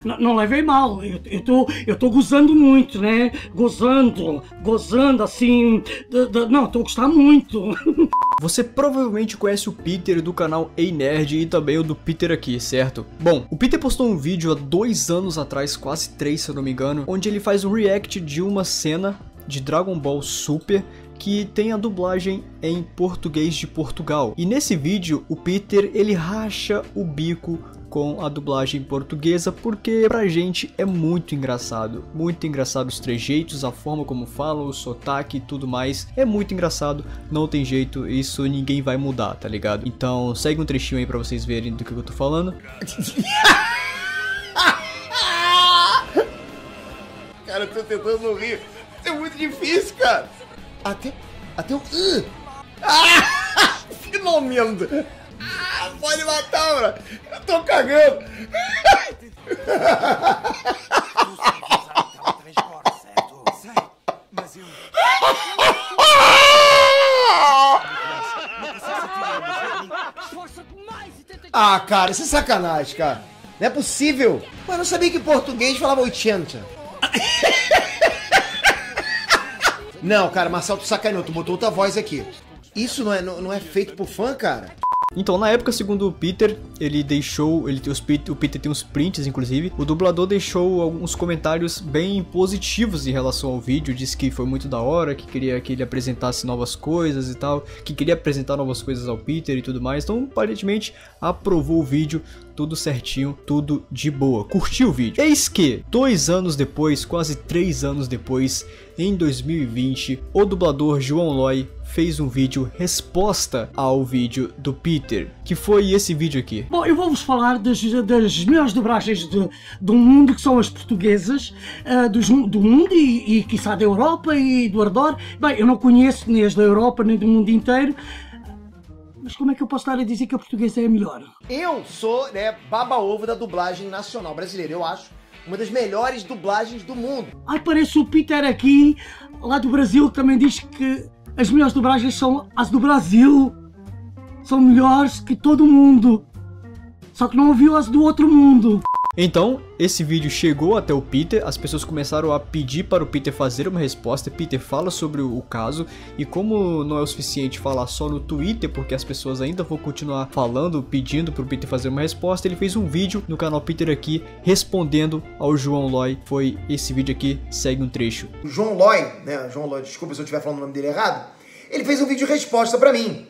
não levei mal, eu tô gozando muito, né? Gozando assim, não, tô gostando muito. Você provavelmente conhece o Peter do canal Ei Nerd e também o do Peter aqui, certo? Bom, o Peter postou um vídeo há 2 anos atrás, quase 3 se eu não me engano, onde ele faz um react de uma cena de Dragon Ball Super que tem a dublagem em português de Portugal. E nesse vídeo, o Peter, ele racha o bico com a dublagem portuguesa, porque pra gente é muito engraçado os trejeitos, a forma como falam, o sotaque e tudo mais, é muito engraçado, não tem jeito, isso ninguém vai mudar, tá ligado? Então segue um trechinho aí pra vocês verem do que eu tô falando. Cara, eu tô tentando não rir, isso é muito difícil, cara. Até o... Finalmente! Pode matar, bro! Eu tô cagando! Ah, cara, isso é sacanagem, cara. Não é possível. Mas eu não sabia que português falava 80. Não, cara, Marcelo, tu sacaneou, tu botou outra voz aqui. Isso não é feito por fã, cara? Então, na época, segundo o Peter, ele deixou, o Peter tem uns prints, inclusive, o dublador deixou alguns comentários bem positivos em relação ao vídeo, disse que foi muito da hora, que queria que ele apresentasse novas coisas e tal, que queria apresentar novas coisas ao Peter e tudo mais, então, aparentemente, aprovou o vídeo, tudo certinho, tudo de boa, curtiu o vídeo. Eis que, 2 anos depois, quase 3 anos depois, em 2020, o dublador João Loy fez um vídeo resposta ao vídeo do Peter, que foi esse vídeo aqui. Bom, eu vou-vos falar das melhores dobragens do mundo, que são as portuguesas, do mundo e quiçá da Europa e do Ardor. Bem, eu não conheço nem as da Europa nem do mundo inteiro, mas como é que eu posso estar a dizer que a portuguesa é a melhor? Eu sou, né, baba-ovo da dublagem nacional brasileira, eu acho uma das melhores dublagens do mundo. Ai, parece o Peter aqui, lá do Brasil, que também diz que as melhores dobragens são as do Brasil. São melhores que todo mundo. Só que não ouviu as do outro mundo. Então, esse vídeo chegou até o Peter, as pessoas começaram a pedir para o Peter fazer uma resposta, Peter fala sobre o caso, e como não é o suficiente falar só no Twitter, porque as pessoas ainda vão continuar falando, pedindo para o Peter fazer uma resposta, ele fez um vídeo no canal Peter aqui, respondendo ao João Loy, foi esse vídeo aqui, segue um trecho. O João Loy, né, João Loy, desculpa se eu estiver falando o nome dele errado, ele fez um vídeo de resposta para mim,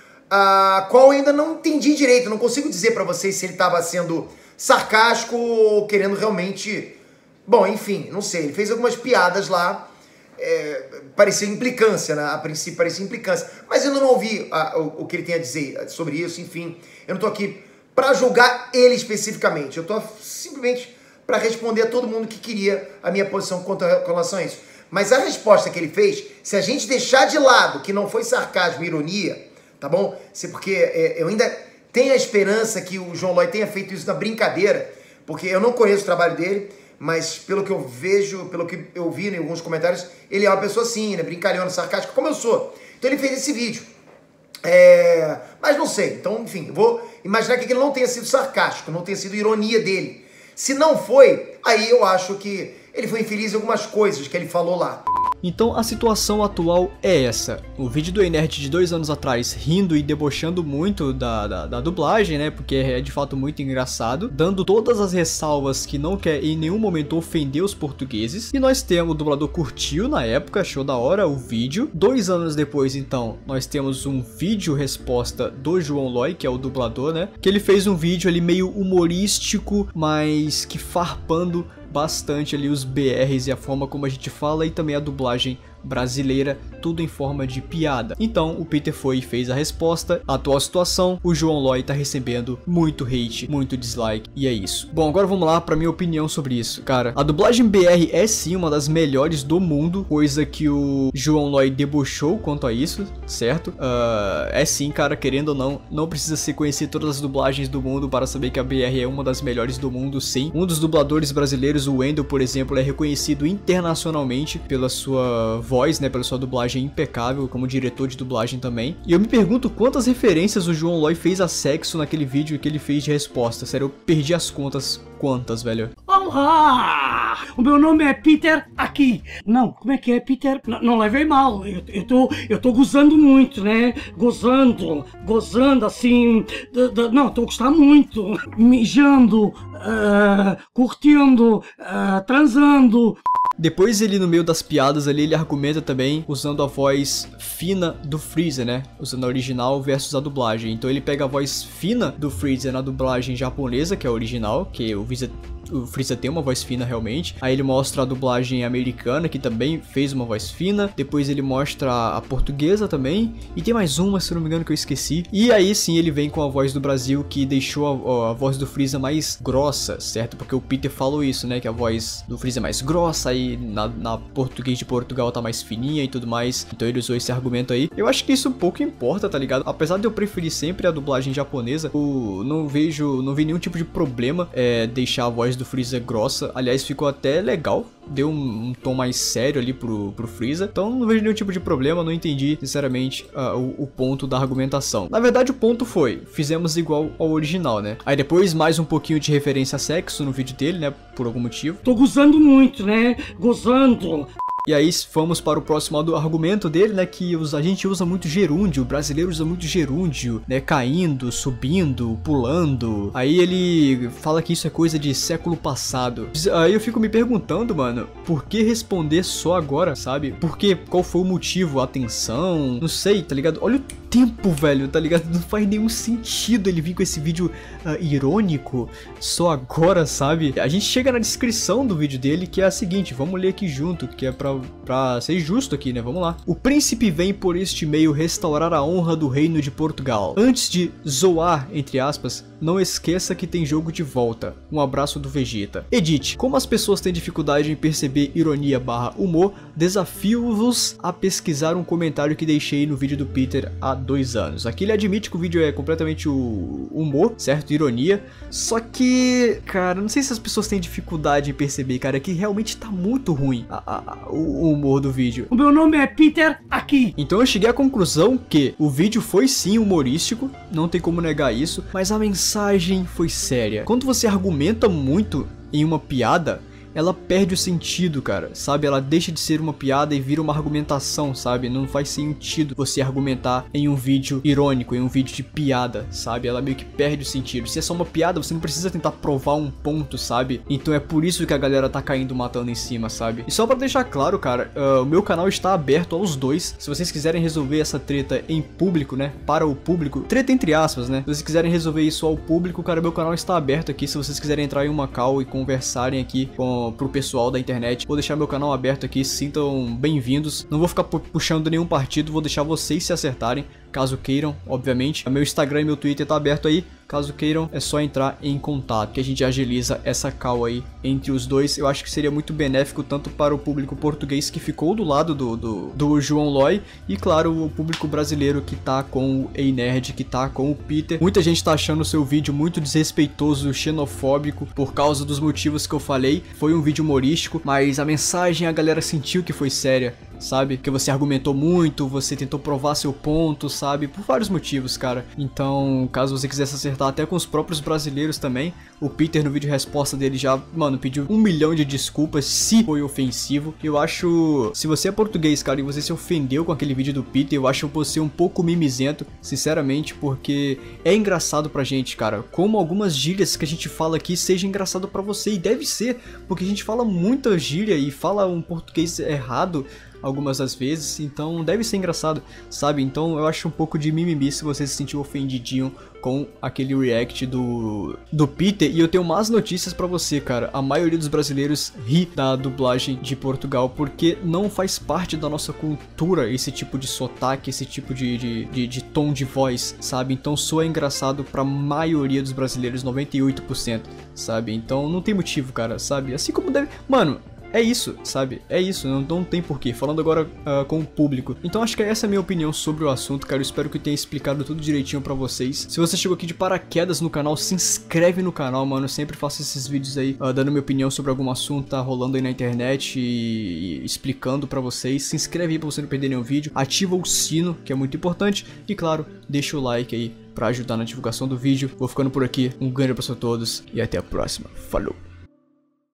a qual eu ainda não entendi direito, não consigo dizer para vocês se ele estava sendo sarcástico ou querendo realmente... Bom, enfim, não sei. Ele fez algumas piadas lá, parecia implicância, né? A princípio parecia implicância. Mas eu não ouvi o que ele tem a dizer sobre isso, enfim. Eu não tô aqui pra julgar ele especificamente. Eu tô simplesmente pra responder a todo mundo que queria a minha posição com relação a isso. Mas a resposta que ele fez, se a gente deixar de lado que não foi sarcasmo e ironia, tá bom? Porque eu ainda... tenho a esperança que o João Loy tenha feito isso na brincadeira, porque eu não conheço o trabalho dele, mas pelo que eu vejo, pelo que eu vi em alguns comentários, ele é uma pessoa assim, né, brincalhona, sarcástica, como eu sou. Então ele fez esse vídeo. Mas não sei, então enfim, vou imaginar que ele não tenha sido sarcástico, não tenha sido ironia dele. Se não foi, aí eu acho que ele foi infeliz em algumas coisas que ele falou lá. Então a situação atual é essa, o vídeo do Ei Nerd de 2 anos atrás rindo e debochando muito da dublagem, né, porque é de fato muito engraçado, dando todas as ressalvas que não quer em nenhum momento ofender os portugueses, e nós temos, o dublador curtiu na época, achou da hora o vídeo. 2 anos depois então, nós temos um vídeo resposta do João Loy, que é o dublador, né, que ele fez um vídeo ali meio humorístico, mas que farpando bastante ali os BRs e a forma como a gente fala e também a dublagem brasileira, tudo em forma de piada. Então o Peter foi e fez a resposta. A atual situação, o João Loy tá recebendo muito hate, muito dislike, e é isso. Bom, agora vamos lá pra minha opinião sobre isso. Cara, a dublagem BR é sim uma das melhores do mundo, coisa que o João Loy debochou quanto a isso, certo? É sim, cara, querendo ou não, não precisa se conhecer todas as dublagens do mundo para saber que a BR é uma das melhores do mundo, sim. Um dos dubladores brasileiros, o Wendel, por exemplo, é reconhecido internacionalmente pela sua voz, né, pela sua dublagem impecável, como diretor de dublagem também. E eu me pergunto quantas referências o João Loy fez a sexo naquele vídeo que ele fez de resposta. Sério, eu perdi as contas. Quantas, velho? Há Olá! O meu nome é Peter aqui. Não, como é que é, Peter? Não levei mal. Eu tô gozando muito, né? Gozando assim. Não, tô gostando muito. Mijando, curtindo, transando. Depois ele, no meio das piadas ali, ele argumenta também usando a voz fina do Freezer, né? Usando a original versus a dublagem. Então ele pega a voz fina do Freezer na dublagem japonesa, que é a original, que o Freezer tem uma voz fina realmente. Aí ele mostra a dublagem americana, que também fez uma voz fina. Depois ele mostra a portuguesa também. E tem mais uma, se não me engano, que eu esqueci. E aí sim ele vem com a voz do Brasil, que deixou a voz do Freezer mais grossa, certo? Porque o Peter falou isso, né? Que a voz do Freezer é mais grossa, aí na português de Portugal tá mais fininha e tudo mais. Então ele usou esse argumento aí. Eu acho que isso pouco importa, tá ligado? Apesar de eu preferir sempre a dublagem japonesa, eu não vi nenhum tipo de problema deixar a voz do Freezer grossa. Aliás, ficou até legal. Deu um tom mais sério ali pro Freezer. Então não vejo nenhum tipo de problema. Não entendi, sinceramente, o ponto da argumentação. Na verdade, o ponto foi: fizemos igual ao original, né? Aí depois, mais um pouquinho de referência a sexo no vídeo dele, né? Por algum motivo. Tô gozando muito, né? Gozando. E aí vamos para o próximo argumento dele, né, que a gente usa muito gerúndio, o brasileiro usa muito gerúndio, né, caindo, subindo, pulando. Aí ele fala que isso é coisa de século passado. Aí eu fico me perguntando, mano, por que responder só agora, sabe? Qual foi o motivo, a atenção, não sei, tá ligado? Olha o tempo, velho, tá ligado? Não faz nenhum sentido ele vir com esse vídeo irônico só agora, sabe? A gente chega na descrição do vídeo dele, que é a seguinte, vamos ler aqui junto, que é pra ser justo aqui, né? Vamos lá. O príncipe vem por este meio restaurar a honra do reino de Portugal. Antes de zoar, entre aspas, não esqueça que tem jogo de volta. Um abraço do Vegeta. Edit. Como as pessoas têm dificuldade em perceber ironia / humor, desafio-vos a pesquisar um comentário que deixei no vídeo do Peter há 2 anos. Aqui ele admite que o vídeo é completamente o humor, certo? Ironia. Só que, cara, não sei se as pessoas têm dificuldade em perceber, cara, que realmente tá muito ruim o humor do vídeo. O meu nome é Peter aqui. Então eu cheguei à conclusão que o vídeo foi sim humorístico, não tem como negar isso, mas a mensagem foi séria. Quando você argumenta muito em uma piada, ela perde o sentido, cara, sabe? Ela deixa de ser uma piada e vira uma argumentação, sabe? Não faz sentido você argumentar em um vídeo irônico, em um vídeo de piada, sabe? Ela meio que perde o sentido. Se é só uma piada, você não precisa tentar provar um ponto, sabe? Então é por isso que a galera tá caindo matando em cima, sabe? E só pra deixar claro, cara, o meu canal está aberto aos dois. Se vocês quiserem resolver essa treta em público, né? Para o público, treta entre aspas, né? Se vocês quiserem resolver isso ao público, cara, meu canal está aberto aqui. Se vocês quiserem entrar em uma call e conversarem aqui pro pessoal da internet, vou deixar meu canal aberto aqui, se sintam bem-vindos. Não vou ficar puxando nenhum partido, vou deixar vocês se acertarem, caso queiram, obviamente. Meu Instagram e meu Twitter tá aberto aí, caso queiram, é só entrar em contato, que a gente agiliza essa call aí entre os dois. Eu acho que seria muito benéfico tanto para o público português que ficou do lado do João Loy, e claro, o público brasileiro que tá com o Ei Nerd, que tá com o Peter. Muita gente tá achando o seu vídeo muito desrespeitoso, xenofóbico, por causa dos motivos que eu falei. Foi um vídeo humorístico, mas a mensagem a galera sentiu que foi séria, sabe? Que você argumentou muito, você tentou provar seu ponto, sabe? Por vários motivos, cara. Então, caso você quisesse acertar até com os próprios brasileiros também, o Peter no vídeo resposta dele já, mano, pediu 1 milhão de desculpas se foi ofensivo. Eu acho, se você é português, cara, e você se ofendeu com aquele vídeo do Peter, eu acho você um pouco mimizento, sinceramente, porque é engraçado pra gente, cara. Como algumas gírias que a gente fala aqui seja engraçado pra você, e deve ser, porque a gente fala muita gíria e fala um português errado algumas das vezes, então deve ser engraçado, sabe? Então eu acho um pouco de mimimi se você se sentiu ofendidinho com aquele react do Peter. E eu tenho más notícias pra você, cara. A maioria dos brasileiros ri da dublagem de Portugal, porque não faz parte da nossa cultura esse tipo de sotaque, esse tipo de tom de voz, sabe? Então soa engraçado pra maioria dos brasileiros, 98%, sabe? Então não tem motivo, cara, sabe? Assim como deve... Mano, é isso, sabe? É isso, não tem porquê. Falando agora com o público. Então acho que essa é a minha opinião sobre o assunto, cara. Eu espero que eu tenha explicado tudo direitinho pra vocês. Se você chegou aqui de paraquedas no canal, se inscreve no canal, mano. Eu sempre faço esses vídeos aí, dando minha opinião sobre algum assunto, tá rolando aí na internet e explicando pra vocês. Se inscreve aí pra você não perder nenhum vídeo. Ativa o sino, que é muito importante. E claro, deixa o like aí pra ajudar na divulgação do vídeo. Vou ficando por aqui. Um grande abraço a todos e até a próxima. Falou!